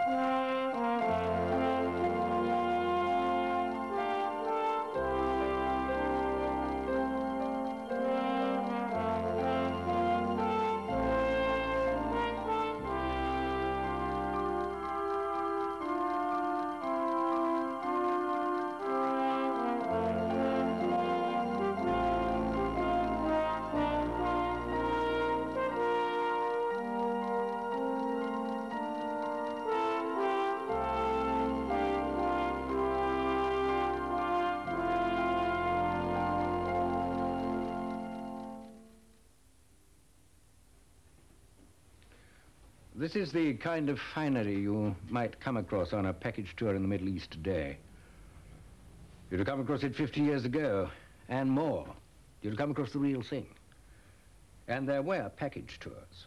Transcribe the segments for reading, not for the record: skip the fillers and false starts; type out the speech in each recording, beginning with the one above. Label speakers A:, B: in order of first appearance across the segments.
A: This is the kind of finery you might come across on a package tour in the Middle East today. You'd have come across it 50 years ago, and more. You'd have come across the real thing. And there were package tours.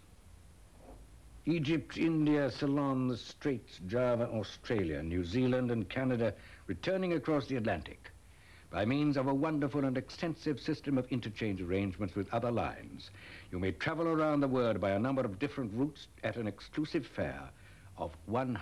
A: Egypt, India, Ceylon, the Straits, Java, Australia, New Zealand, and Canada, returning across the Atlantic by means of a wonderful and extensive system of interchange arrangements with other lines. You may travel around the world by a number of different routes at an exclusive fare of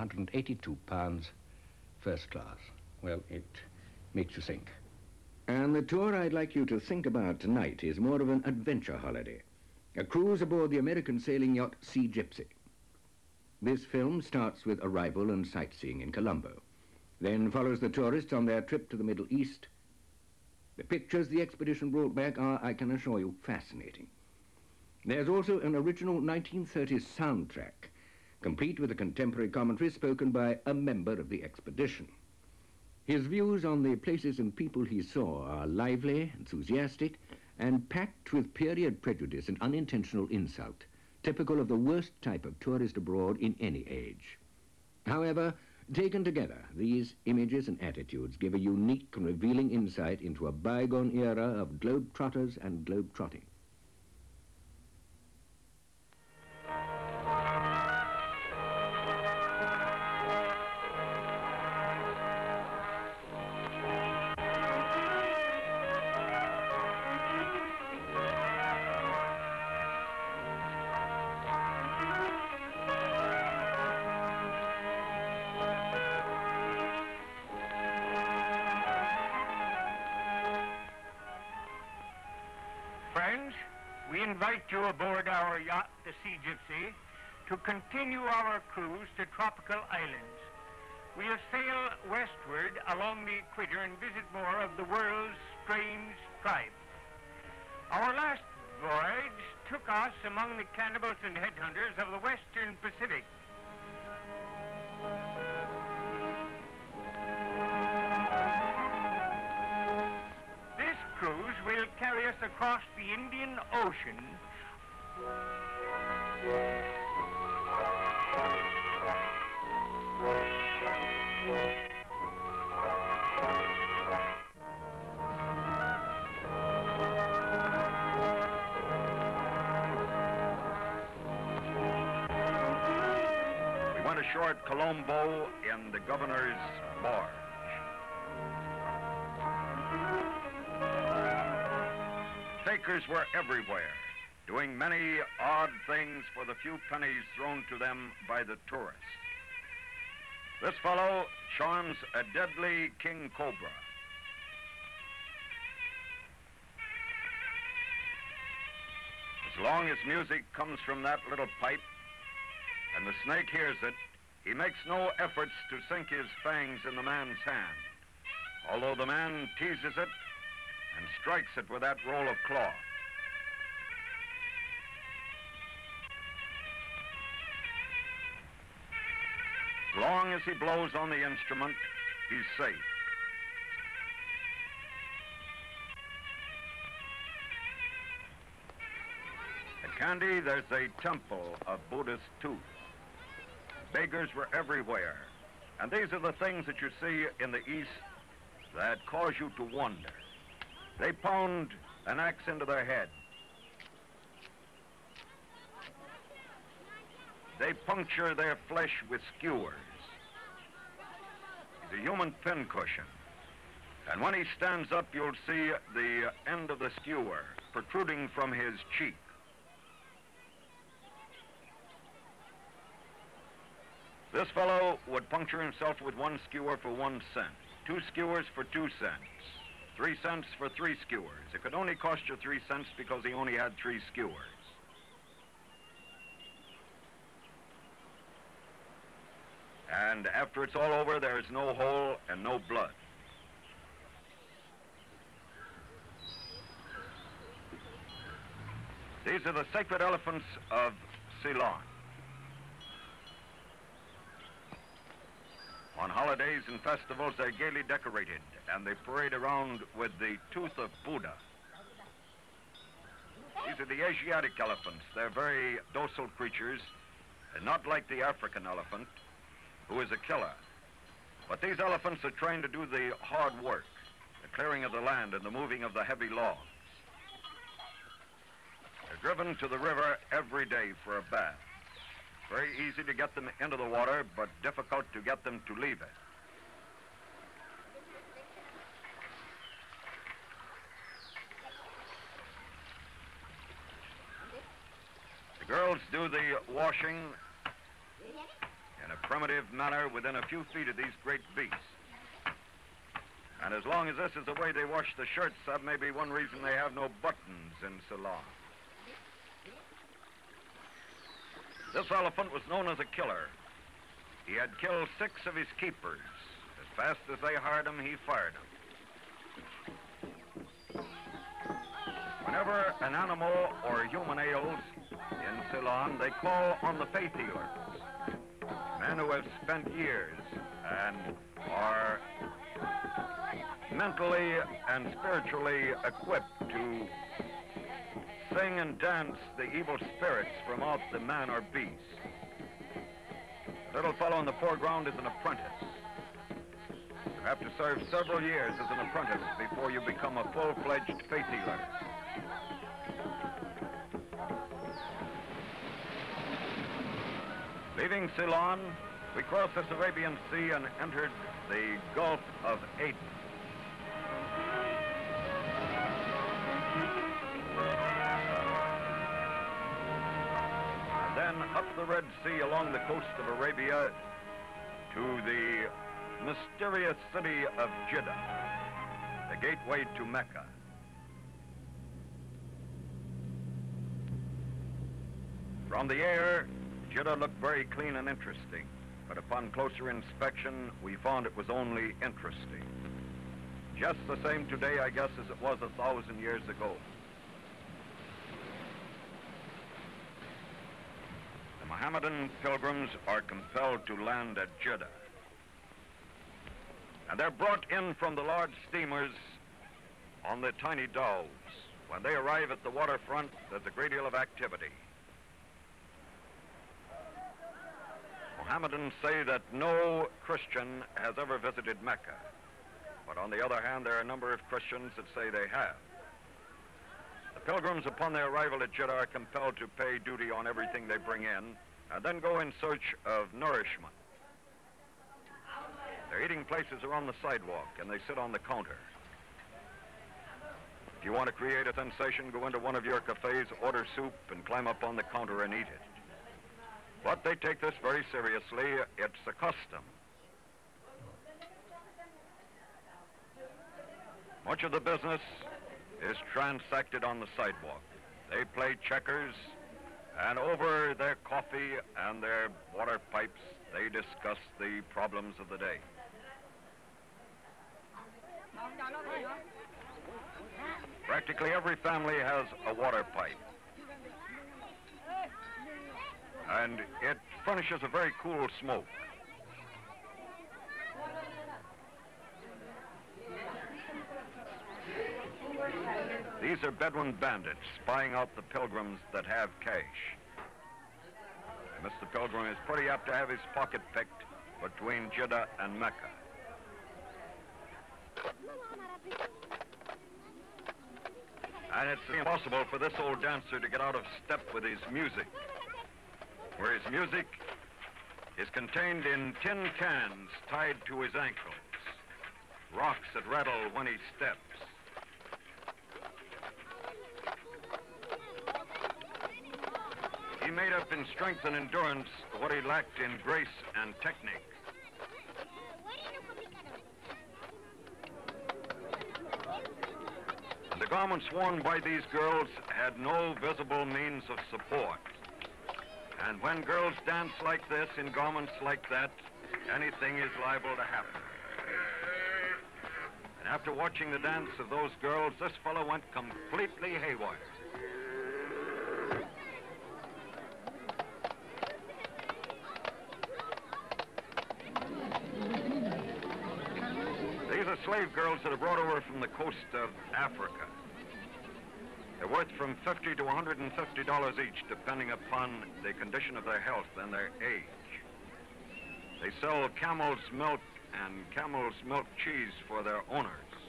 A: £182 first class. Well, it makes you think. And the tour I'd like you to think about tonight is more of an adventure holiday. A cruise aboard the American sailing yacht Sea Gypsy. This film starts with arrival and sightseeing in Colombo, then follows the tourists on their trip to the Middle East. The pictures the expedition brought back are, I can assure you, fascinating. There's also an original 1930s soundtrack, complete with a contemporary commentary spoken by a member of the expedition. His views on the places and people he saw are lively, enthusiastic, and packed with period prejudice and unintentional insult, typical of the worst type of tourist abroad in any age. However, taken together, these images and attitudes give a unique and revealing insight into a bygone era of globe-trotters and globe-trotting.
B: Friends, we invite you aboard our yacht, the Sea Gypsy, to continue our cruise to tropical islands. We'll sail westward along the equator and visit more of the world's strange tribes. Our last voyage took us among the cannibals and headhunters of the Western Pacific. Cruise will carry us across the Indian Ocean.
C: We went ashore at Colombo in the governor's barge. Fakers were everywhere, doing many odd things for the few pennies thrown to them by the tourists. This fellow charms a deadly king cobra. As long as music comes from that little pipe and the snake hears it, he makes no efforts to sink his fangs in the man's hand, although the man teases it and strikes it with that roll of cloth. As long as he blows on the instrument, he's safe. At Kandy, there's a temple of Buddhist tooth. Beggars were everywhere, and these are the things that you see in the East that cause you to wonder. They pound an axe into their head. They puncture their flesh with skewers. He's a human pincushion. And when he stands up, you'll see the end of the skewer protruding from his cheek. This fellow would puncture himself with 1 skewer for 1 cent, 2 skewers for 2 cents, 3 cents for 3 skewers. It could only cost you 3 cents because he only had 3 skewers. And after it's all over, there's no hole and no blood. These are the sacred elephants of Ceylon. On holidays and festivals, they're gaily decorated, and they parade around with the tooth of Buddha. These are the Asiatic elephants. They're very docile creatures, and not like the African elephant, who is a killer. But these elephants are trained to do the hard work, the clearing of the land and the moving of the heavy logs. They're driven to the river every day for a bath. Very easy to get them into the water, but difficult to get them to leave it. The girls do the washing in a primitive manner within a few feet of these great beasts. And as long as this is the way they wash the shirts, that may be one reason they have no buttons in Ceylon. This elephant was known as a killer. He had killed 6 of his keepers. As fast as they hired him, he fired them. Whenever an animal or a human ails in Ceylon, they call on the faith healers, men who have spent years and are mentally and spiritually equipped to sing and dance the evil spirits from out the man or beast. The little fellow in the foreground is an apprentice. You have to serve several years as an apprentice before you become a full-fledged faith healer. Leaving Ceylon, we crossed this Arabian Sea and entered the Gulf of Aden. Then up the Red Sea along the coast of Arabia to the mysterious city of Jeddah, the gateway to Mecca. From the air, Jeddah looked very clean and interesting, but upon closer inspection, we found it was only interesting. Just the same today, I guess, as it was 1,000 years ago. The Mohammedan pilgrims are compelled to land at Jeddah. And they're brought in from the large steamers on the tiny dhows. When they arrive at the waterfront, there's a great deal of activity. Mohammedans say that no Christian has ever visited Mecca. But on the other hand, there are a number of Christians that say they have. The pilgrims, upon their arrival at Jeddah, are compelled to pay duty on everything they bring in, and then go in search of nourishment. Their eating places are on the sidewalk, and they sit on the counter. If you want to create a sensation, go into one of your cafes, order soup, and climb up on the counter and eat it. But they take this very seriously. It's a custom. Much of the business is transacted on the sidewalk. They play checkers, and over their coffee and their water pipes, they discuss the problems of the day. Practically every family has a water pipe. And it furnishes a very cool smoke. These are Bedouin bandits spying out the pilgrims that have cash. And Mr. Pilgrim is pretty apt to have his pocket picked between Jeddah and Mecca. And it's impossible for this old dancer to get out of step with his music, where his music is contained in tin cans tied to his ankles, rocks that rattle when he steps. He made up in strength and endurance what he lacked in grace and technique. And the garments worn by these girls had no visible means of support. And when girls dance like this in garments like that, anything is liable to happen. And after watching the dance of those girls, this fellow went completely haywire. These are slave girls that are brought over from the coast of Africa. They're worth from $50 to $150 each, depending upon the condition of their health and their age. They sell camel's milk and camel's milk cheese for their owners.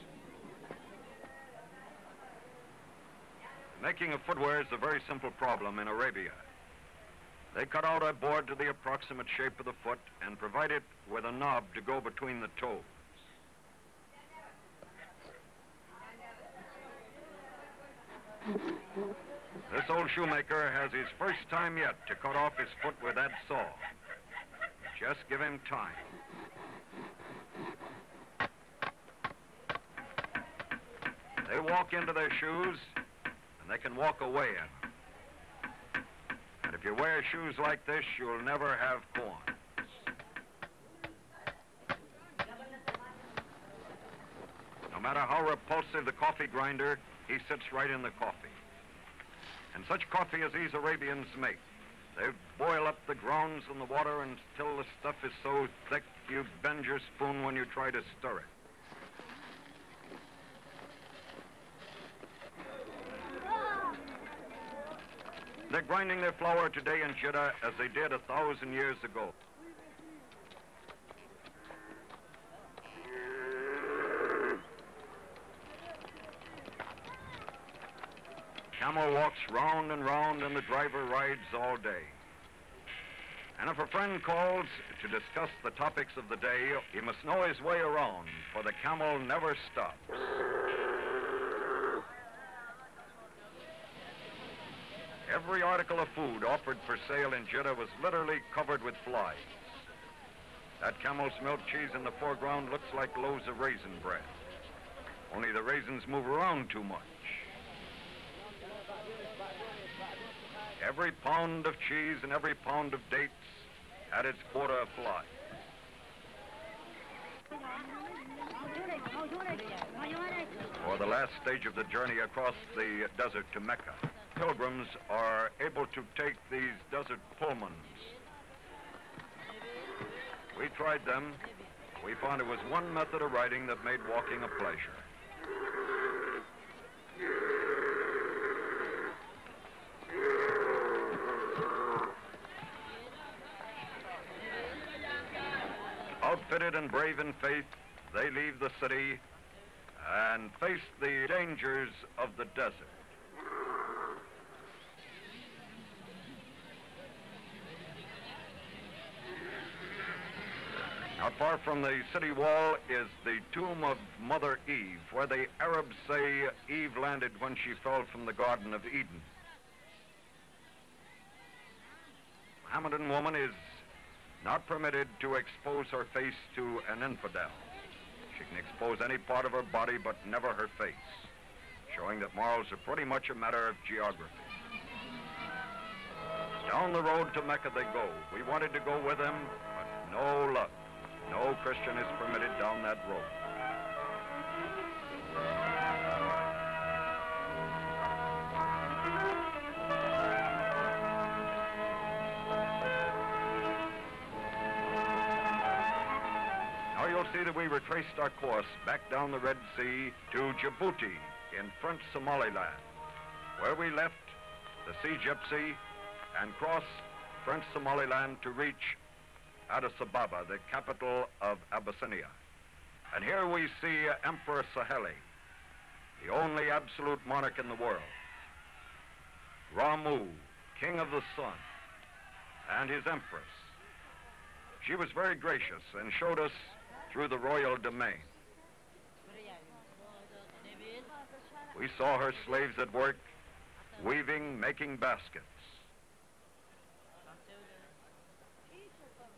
C: Making of footwear is a very simple problem in Arabia. They cut out a board to the approximate shape of the foot and provide it with a knob to go between the toes. This old shoemaker has his first time yet to cut off his foot with that saw. Just give him time. They walk into their shoes, and they can walk away in them. And if you wear shoes like this, you'll never have corns. No matter how repulsive the coffee grinder, he sits right in the coffee. And such coffee as these Arabians make. They boil up the grounds in the water until the stuff is so thick you bend your spoon when you try to stir it. They're grinding their flour today in Jeddah as they did 1,000 years ago. Camel walks round and round and the driver rides all day. And if a friend calls to discuss the topics of the day, he must know his way around, for the camel never stops. Every article of food offered for sale in Jeddah was literally covered with flies. That camel's milk cheese in the foreground looks like loaves of raisin bread. Only the raisins move around too much. Every pound of cheese and every pound of dates had its quota of flies. For the last stage of the journey across the desert to Mecca, pilgrims are able to take these desert Pullmans. We tried them. We found it was one method of riding that made walking a pleasure. Outfitted and brave in faith, they leave the city and face the dangers of the desert. Not far from the city wall is the tomb of Mother Eve, where the Arabs say Eve landed when she fell from the Garden of Eden. Mohammedan woman is not permitted to expose her face to an infidel. She can expose any part of her body, but never her face, showing that morals are pretty much a matter of geography. Down the road to Mecca they go. We wanted to go with them, but no luck. No Christian is permitted down that road. Now you'll see that we retraced our course back down the Red Sea to Djibouti in French Somaliland, where we left the Sea Gypsy and crossed French Somaliland to reach Addis Ababa, the capital of Abyssinia. And here we see Emperor Saheli, the only absolute monarch in the world. Ramu, king of the sun, and his empress. She was very gracious and showed us through the royal domain. We saw her slaves at work, weaving, making baskets.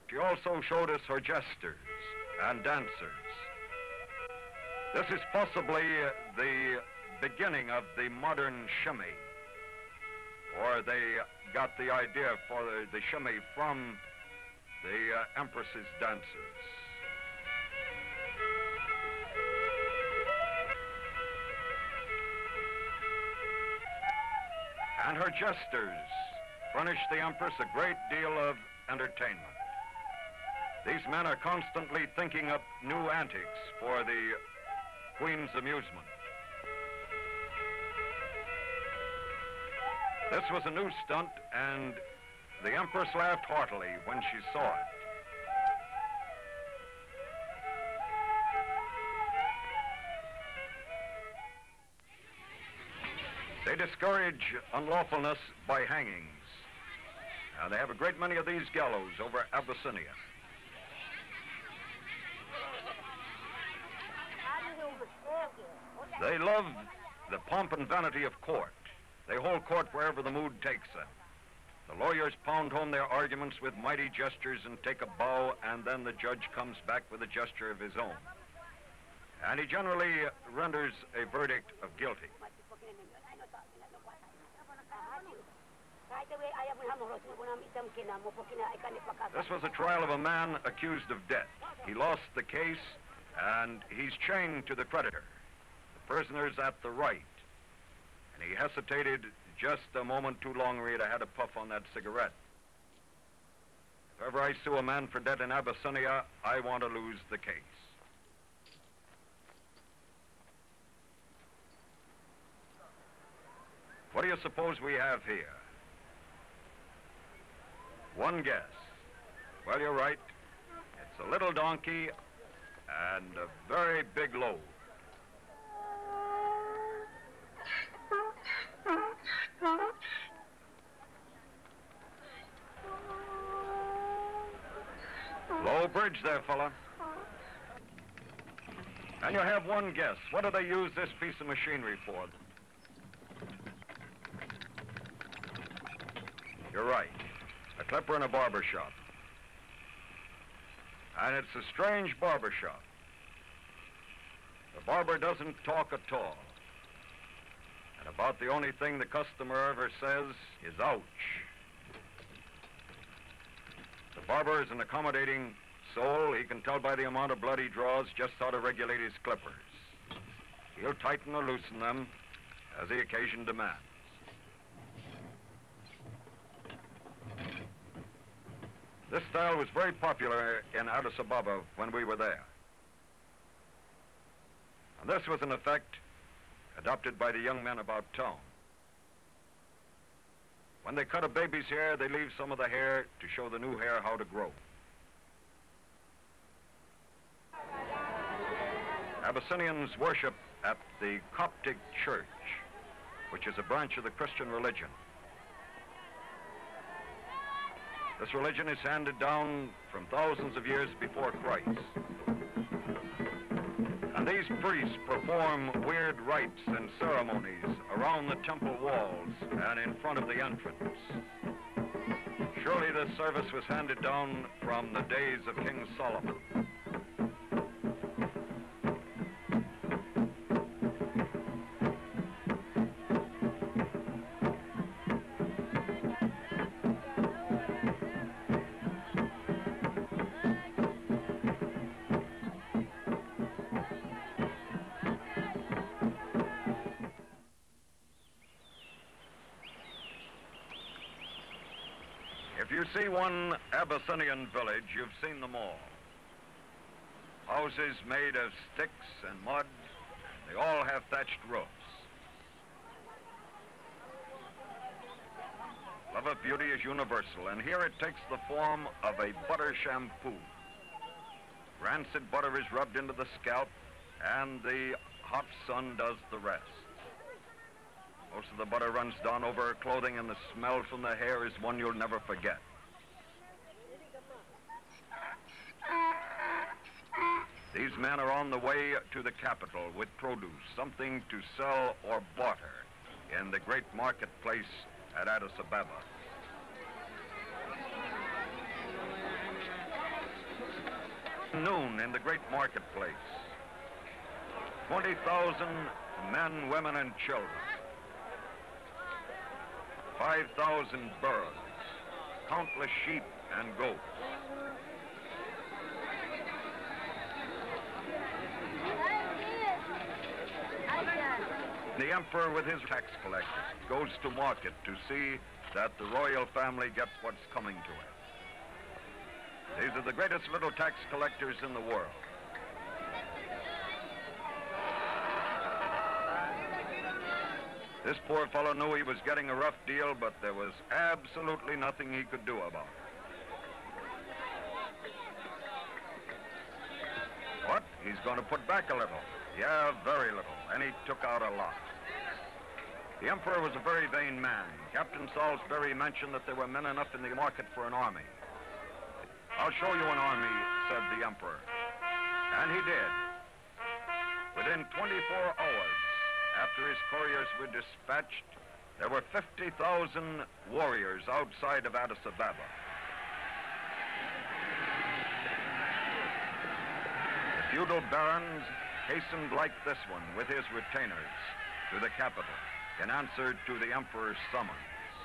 C: She also showed us her jesters and dancers. This is possibly the beginning of the modern shimmy, or they got the idea for the shimmy from the Empress's dancers. And her jesters furnished the Empress a great deal of entertainment. These men are constantly thinking up new antics for the Queen's amusement. This was a new stunt, and the Empress laughed heartily when she saw it. They discourage unlawfulness by hangings. They have a great many of these gallows over Abyssinia. They love the pomp and vanity of court. They hold court wherever the mood takes them. The lawyers pound home their arguments with mighty gestures and take a bow, and then the judge comes back with a gesture of his own. And he generally renders a verdict of guilty. This was a trial of a man accused of debt. He lost the case, and he's chained to the creditor. The prisoner's at the right. And he hesitated just a moment too long, or he'd have had a puff on that cigarette. If ever I sue a man for debt in Abyssinia, I want to lose the case. What do you suppose we have here? One guess. Well, you're right. It's a little donkey and a very big load. Low bridge there, fella. And you have one guess. What do they use this piece of machinery for? You're right. A clipper in a barber shop. And it's a strange barber shop. The barber doesn't talk at all. And about the only thing the customer ever says is ouch. The barber is an accommodating soul. He can tell by the amount of blood he draws just how to regulate his clippers. He'll tighten or loosen them as the occasion demands. This style was very popular in Addis Ababa when we were there. And this was, in effect, adopted by the young men about town. When they cut a baby's hair, they leave some of the hair to show the new hair how to grow. Abyssinians worship at the Coptic Church, which is a branch of the Christian religion. This religion is handed down from thousands of years before Christ. And these priests perform weird rites and ceremonies around the temple walls and in front of the entrance. Surely this service was handed down from the days of King Solomon. If you see one Abyssinian village, you've seen them all. Houses made of sticks and mud, and they all have thatched roofs. Love of beauty is universal, and here it takes the form of a butter shampoo. Rancid butter is rubbed into the scalp, and the hot sun does the rest. Most of the butter runs down over her clothing, and the smell from the hair is one you'll never forget. These men are on the way to the capital with produce, something to sell or barter in the great marketplace at Addis Ababa. Noon in the great marketplace. 20,000 men, women, and children. 5,000 birds. Countless sheep and goats. The emperor with his tax collector goes to market to see that the royal family gets what's coming to it. These are the greatest little tax collectors in the world. This poor fellow knew he was getting a rough deal, but there was absolutely nothing he could do about it. What? He's going to put back a little. Yeah, very little. And he took out a lot. The emperor was a very vain man. Captain Salisbury mentioned that there were men enough in the market for an army. I'll show you an army, said the emperor. And he did. Within 24 hours, after his couriers were dispatched, there were 50,000 warriors outside of Addis Ababa. The feudal barons hastened like this one with his retainers to the capital in answer to the emperor's summons.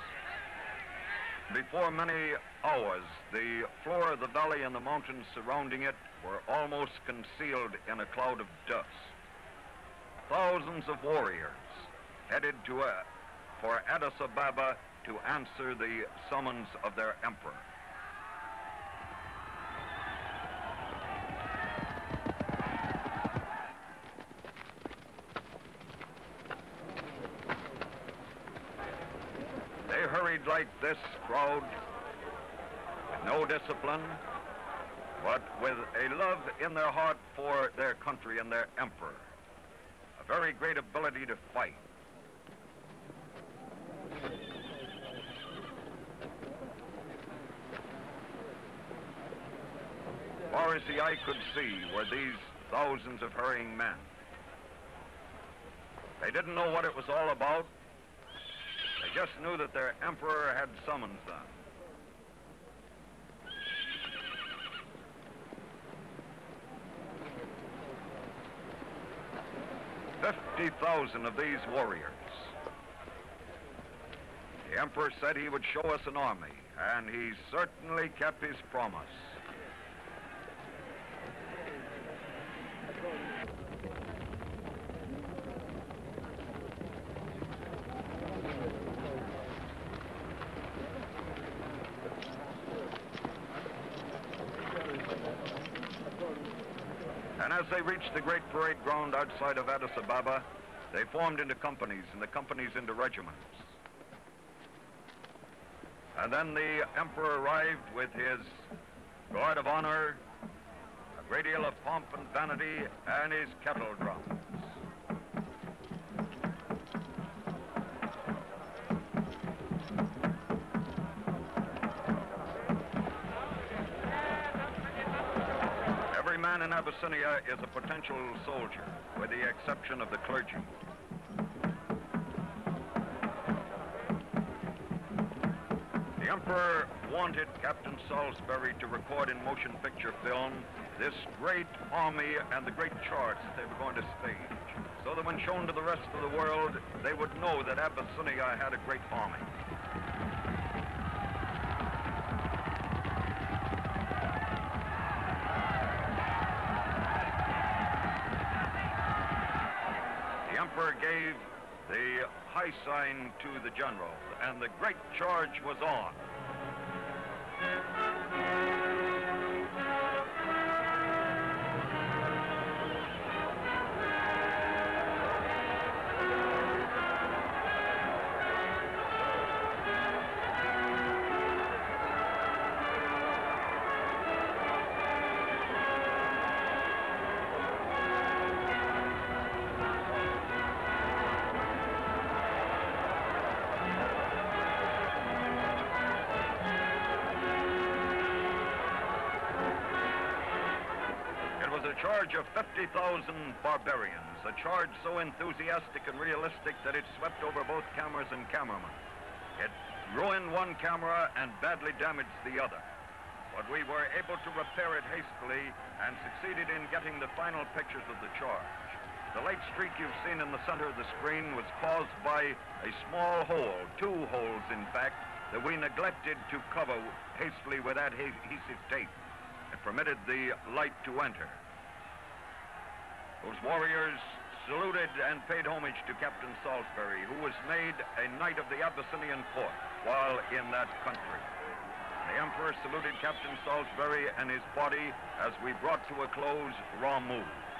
C: Before many hours, the floor of the valley and the mountains surrounding it were almost concealed in a cloud of dust. Thousands of warriors headed for Addis Ababa to answer the summons of their emperor. They hurried like this crowd, with no discipline, but with a love in their heart for their country and their emperor. A very great ability to fight. Far as the eye could see were these thousands of hurrying men. They didn't know what it was all about. They just knew that their emperor had summoned them. 50,000 of these warriors. The emperor said he would show us an army, and he certainly kept his promise. And as they reached the great parade ground outside of Addis Ababa, they formed into companies, and the companies into regiments. And then the emperor arrived with his guard of honor, a great deal of pomp and vanity, and his kettle drums. Every man in Abyssinia is a potential soldier, with the exception of the clergy. The emperor wanted Captain Salisbury to record in motion picture film this great army and the great charge that they were going to stage, so that when shown to the rest of the world, they would know that Abyssinia had a great army. The emperor gave the high sign to the general, and the great charge was on. A charge of 50,000 barbarians, a charge so enthusiastic and realistic that it swept over both cameras and cameramen. It ruined one camera and badly damaged the other. but we were able to repair it hastily and succeeded in getting the final pictures of the charge. The light streak you've seen in the center of the screen was caused by a small hole, 2 holes in fact, that we neglected to cover hastily with adhesive tape. It permitted the light to enter. Those warriors saluted and paid homage to Captain Salisbury, who was made a knight of the Abyssinian court while in that country. The Emperor saluted Captain Salisbury and his party as we brought to a close Ramu.